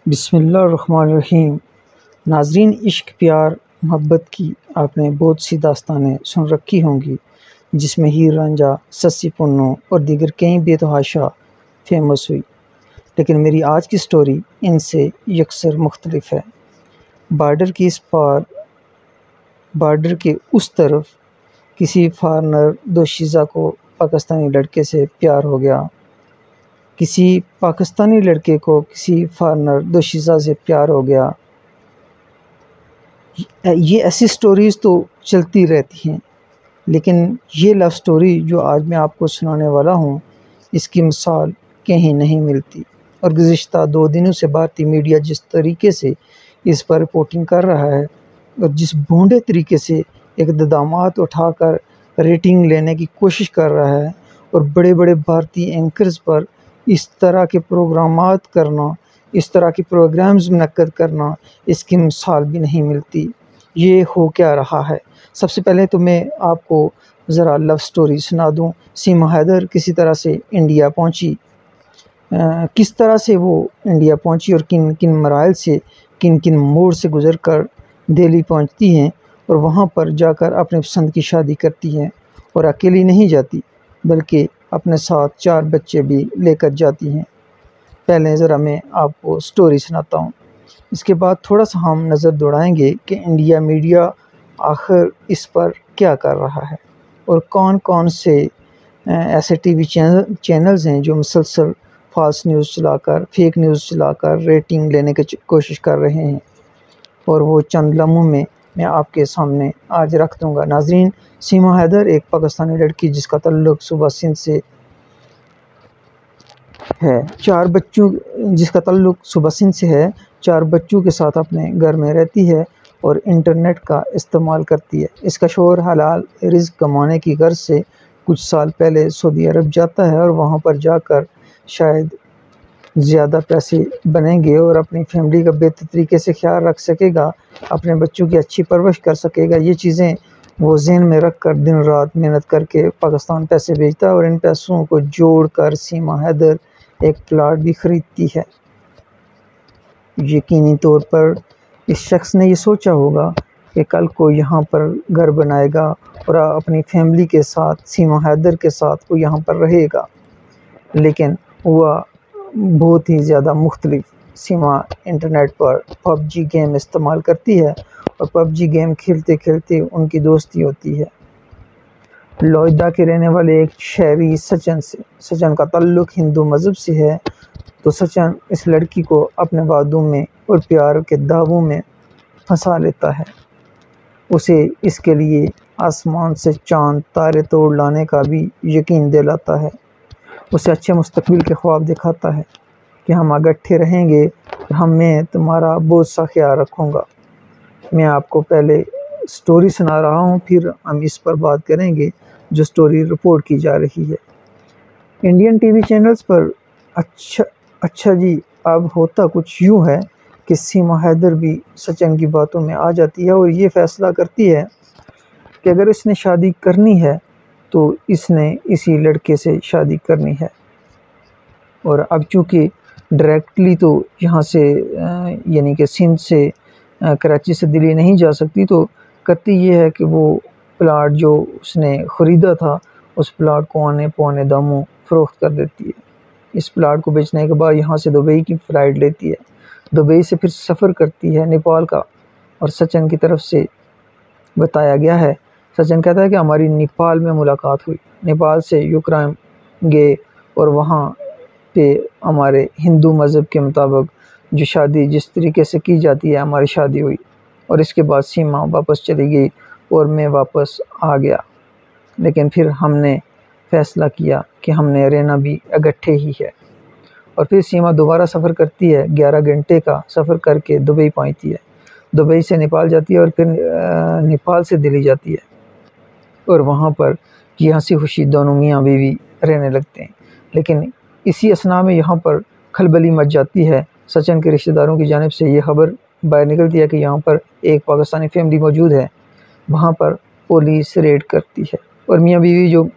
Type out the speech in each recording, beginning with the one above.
बिस्मिल्लाहिर्रहमानिर्रहीम। नाज़रीन, इश्क प्यार मोहब्बत की आपने बहुत सी दास्तानें सुन रखी होंगी, जिसमें हीर रांझा, सस्सी पुन्नू और दीगर कई बेतहाशा फेमस हुई। लेकिन मेरी आज की स्टोरी इनसे यकसर मुख्तलिफ है। बॉर्डर की इस पार, बॉर्डर के उस तरफ किसी फॉरेनर दोशीज़ा को पाकिस्तानी लड़के से प्यार हो गया। किसी पाकिस्तानी लड़के को किसी फॉरेनर दोशीज़ा से प्यार हो गया। ये ऐसी स्टोरीज़ तो चलती रहती हैं, लेकिन ये लव स्टोरी जो आज मैं आपको सुनाने वाला हूँ, इसकी मिसाल कहीं नहीं मिलती। और गुज़िश्ता 2 दिनों से भारतीय मीडिया जिस तरीके से इस पर रिपोर्टिंग कर रहा है और जिस भोंदे तरीके से इक़दामात उठाकर रेटिंग लेने की कोशिश कर रहा है और बड़े-बड़े भारतीय एंकर्स पर इस तरह के प्रोग्रामात करना, इस तरह के प्रोग्राम्स मुनक्कद करना, इसकी मिसाल भी नहीं मिलती। ये हो क्या रहा है? सबसे पहले तो मैं आपको ज़रा लव स्टोरी सुना दूँ। सीमा हैदर किसी तरह से इंडिया पहुँची। किस तरह से वो इंडिया पहुँची और किन-किन मराइल से, किन-किन मोड़ से गुज़र कर दिल्ली पहुँचती हैं और वहाँ पर जाकर अपने पसंद की शादी करती हैं। और अकेली नहीं जाती, बल्कि अपने साथ 4 बच्चे भी लेकर जाती हैं। पहले ज़रा मैं आपको स्टोरी सुनाता हूँ, इसके बाद थोड़ा-सा हम नज़र दौड़ाएँगे कि इंडिया मीडिया आखिर इस पर क्या कर रहा है और कौन-कौन से ऐसे टीवी चैनल्स हैं जो मुसलसल फ़ाल्स न्यूज़ चलाकर, फ़ेक न्यूज़ चलाकर रेटिंग लेने की कोशिश कर रहे हैं। और वो चंद लम्हों में मैं आपके सामने आज रख दूँगा। नाज़रीन, सीमा हैदर एक पाकिस्तानी लड़की जिसका ताल्लुक़ सूबा सिंध से है। 4 बच्चों जिसका ताल्लुक़ सूबा सिंध से है, 4 बच्चों के साथ अपने घर में रहती है और इंटरनेट का इस्तेमाल करती है। इसका शौहर हलाल रिज़्क़ कमाने की गर्ज़ से कुछ साल पहले सऊदी अरब जाता है और वहाँ पर जाकर शायद ज़्यादा पैसे बनेंगे और अपनी फैमिली का बेहतर तरीके से ख्याल रख सकेगा, अपने बच्चों की अच्छी परवरिश कर सकेगा। ये चीज़ें वो ज़हन में रख कर दिन रात मेहनत करके पाकिस्तान पैसे भेजता है और इन पैसों को जोड़कर सीमा हैदर एक प्लाट भी ख़रीदती है। यकीनी तौर पर इस शख्स ने ये सोचा होगा कि कल को यहाँ पर घर बनाएगा और अपनी फैमिली के साथ, सीमा हैदर के साथ वो यहाँ पर रहेगा। लेकिन हुआ बहुत ही ज़्यादा मुख्तलिफ। सीमा इंटरनेट पर पबजी गेम इस्तेमाल करती है और पबजी गेम खेलते-खेलते उनकी दोस्ती होती है लोईदा के रहने वाले एक शहरी सचिन से। सचिन का ताल्लुक़ हिंदू मज़हब से है, तो सचिन इस लड़की को अपने वादों में और प्यार के दावों में फंसा लेता है। उसे इसके लिए आसमान से चाँद तारे तोड़ लाने का भी यकीन दिलाता है। उसे अच्छे मुस्तकबिल के ख्वाब दिखाता है कि हम इकट्ठे रहेंगे और मैं तुम्हारा बहुत सा ख्याल रखूँगा। मैं आपको पहले स्टोरी सुना रहा हूँ, फिर हम इस पर बात करेंगे जो स्टोरी रिपोर्ट की जा रही है इंडियन टीवी चैनल्स पर। अच्छा जी, अब होता कुछ यूँ है कि सीमा हैदर भी सचिन की बातों में आ जाती है और ये फ़ैसला करती है कि अगर इसने शादी करनी है तो इसने इसी लड़के से शादी करनी है। और अब चूँकि डायरेक्टली तो यहाँ से यानी कि सिंध से कराची से दिल्ली नहीं जा सकती, तो करती ये है कि वो प्लाट जो उसने ख़रीदा था, उस प्लाट को आने-पौने दामों फ़रोख्त कर देती है। इस प्लाट को बेचने के बाद यहाँ से दुबई की फ़्लाइट लेती है। दुबई से फिर सफ़र करती है नेपाल का। और सचिन की तरफ से बताया गया है, सचिन कहता है कि हमारी नेपाल में मुलाकात हुई। नेपाल से यूक्रेन गए और वहाँ पे हमारे हिंदू मज़हब के मुताबिक जो शादी जिस तरीके से की जाती है, हमारी शादी हुई। और इसके बाद सीमा वापस चली गई और मैं वापस आ गया। लेकिन फिर हमने फ़ैसला किया कि हमने रहना भी इकट्ठे ही है। और फिर सीमा दोबारा सफ़र करती है, 11 घंटे का सफ़र करके दुबई पहुँचती है। दुबई से नेपाल जाती है और फिर नेपाल से दिल्ली जाती है और वहाँ पर ये हंसी खुशी दोनों मियाँ बीवी रहने लगते हैं। लेकिन इसी असना में यहाँ पर खलबली मच जाती है। सचिन के रिश्तेदारों की जानिब से ये खबर बाहर निकलती है कि यहाँ पर एक पाकिस्तानी फैमिली मौजूद है। वहाँ पर पुलिस रेड करती है और मियाँ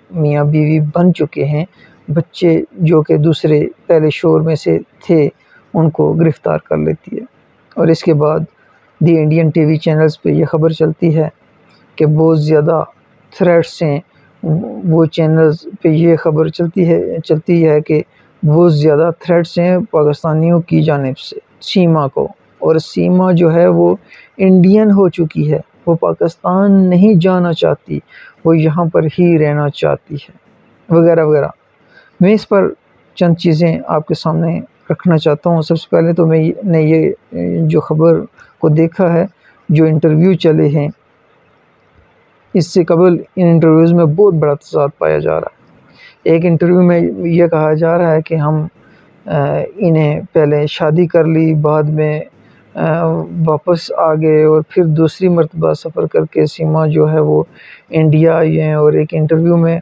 बीवी बन चुके हैं, बच्चे जो कि दूसरे पहले शोर में से थे, उनको गिरफ़्तार कर लेती है। और इसके बाद दी इंडियन टीवी चैनल्स पे ये ख़बर चलती है कि बहुत ज़्यादा थ्रेट्स हैं। वो चैनल्स पे ये ख़बर चलती है कि बहुत ज़्यादा थ्रेट्स हैं पाकिस्तानियों की जानिब से सीमा को, और सीमा जो है वो इंडियन हो चुकी है, वो पाकिस्तान नहीं जाना चाहती, वो यहाँ पर ही रहना चाहती है, वगैरह वगैरह। मैं इस पर चंद चीज़ें आपके सामने रखना चाहता हूँ। सबसे पहले तो मैंने ये जो ख़बर को देखा है, जो इंटरव्यू चले हैं, इससे कबल इन इंटरव्यूज़ में बहुत बड़ा तज़ाद पाया जा रहा है। एक इंटरव्यू में ये कहा जा रहा है कि हम इन्हें पहले शादी कर ली, बाद में वापस आ गए और फिर दूसरी मर्तबा सफ़र करके सीमा जो है वो इंडिया आई हैं। और एक इंटरव्यू में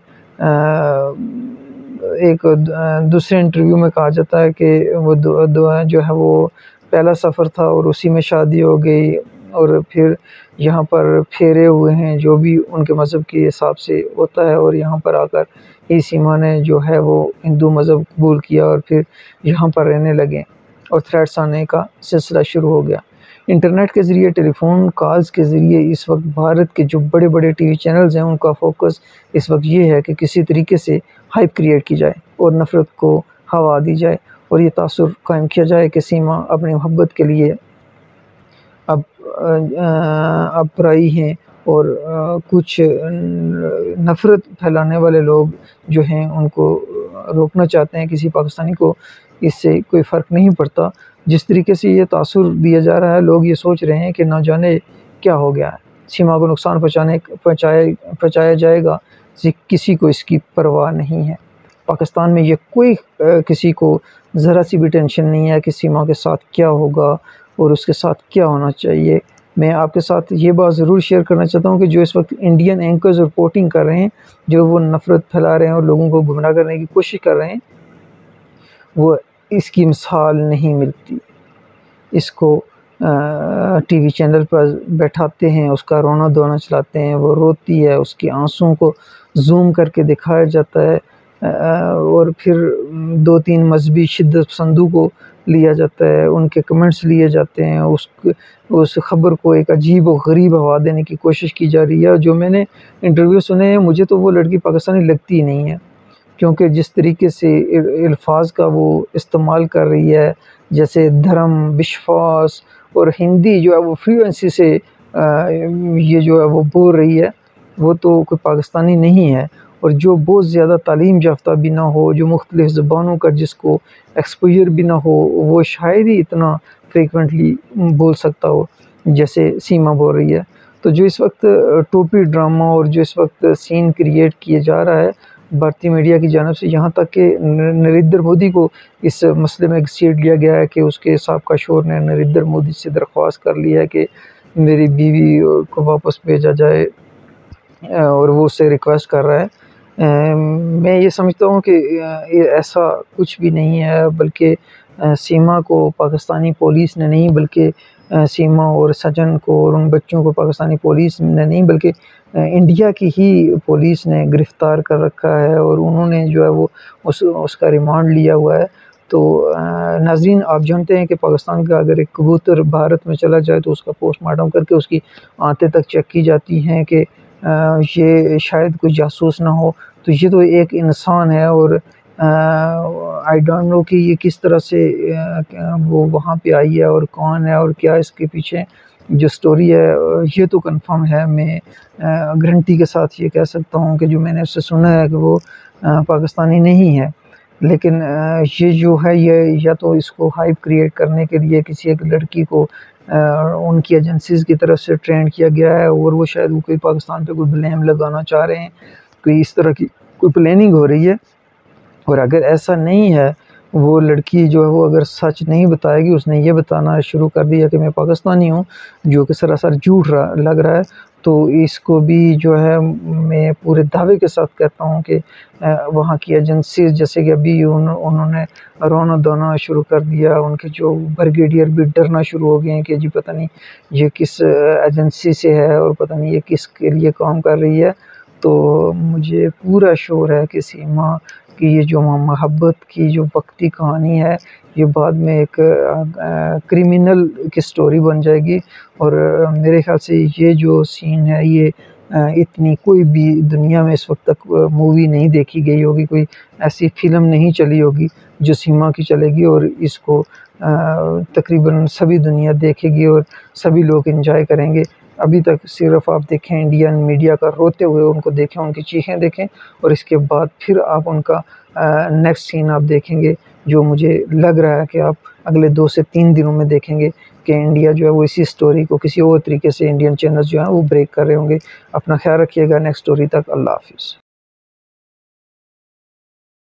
दूसरे इंटरव्यू में कहा जाता है कि वो जो है वो पहला सफ़र था और उसी में शादी हो गई, और फिर यहाँ पर फेरे हुए हैं जो भी उनके मज़हब के हिसाब से होता है, और यहाँ पर आकर ही सीमा ने जो है वो हिंदू मज़हब कबूल किया और फिर यहाँ पर रहने लगे और थ्रेट्स आने का सिलसिला शुरू हो गया। इंटरनेट के ज़रिए, टेलीफ़ोन कॉल्स के ज़रिए इस वक्त भारत के जो बड़े बड़े टीवी चैनल्स हैं उनका फ़ोकस इस वक्त ये है कि किसी तरीके से हाइप क्रिएट की जाए और नफ़रत को हवा दी जाए और ये तासुर कायम किया जाए कि सीमा अपनी मोहब्बत के लिए अब पराई हैं, और कुछ नफ़रत फैलाने वाले लोग जो हैं उनको रोकना चाहते हैं। किसी पाकिस्तानी को इससे कोई फ़र्क नहीं पड़ता। जिस तरीके से ये तासुर दिया जा रहा है, लोग ये सोच रहे हैं कि ना जाने क्या हो गया है, सीमा को नुकसान पहुँचाया जाएगा, किसी को इसकी परवाह नहीं है। पाकिस्तान में ये कोई किसी को ज़रा सी भी टेंशन नहीं है कि सीमा के साथ क्या होगा और उसके साथ क्या होना चाहिए। मैं आपके साथ ये बात ज़रूर शेयर करना चाहता हूँ कि जो इस वक्त इंडियन एंकर्स रिपोर्टिंग कर रहे हैं, जो वो नफ़रत फैला रहे हैं और लोगों को गुमराह करने की कोशिश कर रहे हैं, वो इसकी मिसाल नहीं मिलती। इसको टीवी चैनल पर बैठाते हैं, उसका रोना धोना चलाते हैं, वो रोती है, उसके आंसुओं को ज़ूम करके दिखाया जाता है, और फिर 2-3 मज़हबी शिद्दत पसंदों को लिया जाता है, उनके कमेंट्स लिए जाते हैं, उस ख़बर को एक अजीब और गरीब हवा देने की कोशिश की जा रही है। जो मैंने इंटरव्यू सुने हैं, मुझे तो वो लड़की पाकिस्तानी लगती ही नहीं है, क्योंकि जिस तरीके से अल्फाज का वो इस्तेमाल कर रही है, जैसे धर्म, विश्वास और हिंदी जो है वो फ्लुएंसी से ये जो है वो बोल रही है, वो तो कोई पाकिस्तानी नहीं है। और जो बहुत ज़्यादा तालीम याफ्ता भी ना हो, जो मुख्तलिफ़ ज़बानों का जिसको एक्सपोज़र भी ना हो, वो शायद ही इतना फ्रीक्वेंटली बोल सकता हो जैसे सीमा बोल रही है। तो जो इस वक्त टोपी ड्रामा और जो इस वक्त सीन क्रिएट किया जा रहा है भारतीय मीडिया की जानिब से, यहाँ तक कि नरेंद्र मोदी को इस मसले में घसीट लिया गया है कि उसके साबका शौहर ने नरेंद्र मोदी से दरख्वास्त कर ली है कि मेरी बीवी को वापस भेजा जाए, और वो उससे रिक्वेस्ट कर रहा है। मैं ये समझता हूँ कि ये ऐसा कुछ भी नहीं है, बल्कि सीमा को पाकिस्तानी पुलिस ने नहीं, बल्कि सीमा और सजन को और उन बच्चों को पाकिस्तानी पुलिस ने नहीं, बल्कि इंडिया की ही पुलिस ने गिरफ़्तार कर रखा है, और उन्होंने जो है वो उसका रिमांड लिया हुआ है। तो नाज़रीन, आप जानते हैं कि पाकिस्तान का अगर एक कबूतर भारत में चला जाए तो उसका पोस्टमार्टम करके उसकी आंतें तक चेक की जाती हैं कि ये शायद कोई जासूस ना हो। तो ये तो एक इंसान है, और आई डोंट नो कि ये किस तरह से वो वहाँ पे आई है और कौन है और क्या इसके पीछे जो स्टोरी है, ये तो कंफर्म है। मैं गारंटी के साथ ये कह सकता हूँ कि जो मैंने उससे सुना है कि वो पाकिस्तानी नहीं है। लेकिन ये जो है, ये या तो इसको हाइप क्रिएट करने के लिए किसी एक लड़की को उनकी एजेंसीज़ की तरफ से ट्रेंड किया गया है, और वो शायद वो कोई पाकिस्तान पे कोई ब्लेम लगाना चाह रहे हैं, कोई इस तरह की कोई प्लानिंग हो रही है। और अगर ऐसा नहीं है, वो लड़की जो है वो अगर सच नहीं बताएगी, उसने ये बताना शुरू कर दिया कि मैं पाकिस्तानी हूँ, जो कि सरासर झूठ लग रहा है, तो इसको भी जो है मैं पूरे दावे के साथ कहता हूँ कि वहाँ की एजेंसीज़, जैसे कि अभी उन्होंने रोना धोना शुरू कर दिया, उनके जो ब्रिगेडियर भी डरना शुरू हो गए हैं कि जी पता नहीं ये किस एजेंसी से है और पता नहीं ये किसके लिए काम कर रही है। तो मुझे पूरा श्योर है कि सीमा कि ये जो मोहब्बत की जो भक्ति कहानी है, ये बाद में एक क्रिमिनल की स्टोरी बन जाएगी। और मेरे ख़्याल से ये जो सीन है ये इतनी कोई भी दुनिया में इस वक़्त तक मूवी नहीं देखी गई होगी, कोई ऐसी फ़िल्म नहीं चली होगी जो सीमा की चलेगी और इसको तकरीबन सभी दुनिया देखेगी और सभी लोग एन्जॉय करेंगे। अभी तक सिर्फ़ आप देखें इंडियन मीडिया का रोते हुए उनको देखें, उनकी चीखें देखें और इसके बाद फिर आप उनका नेक्स्ट सीन आप देखेंगे, जो मुझे लग रहा है कि आप अगले 2 से 3 दिनों में देखेंगे कि इंडिया जो है वो इसी स्टोरी को किसी और तरीके से इंडियन चैनल्स जो हैं वो ब्रेक कर रहे होंगे। अपना ख़्याल रखिएगा, नेक्स्ट स्टोरी तक अल्लाह हाफ़िज़।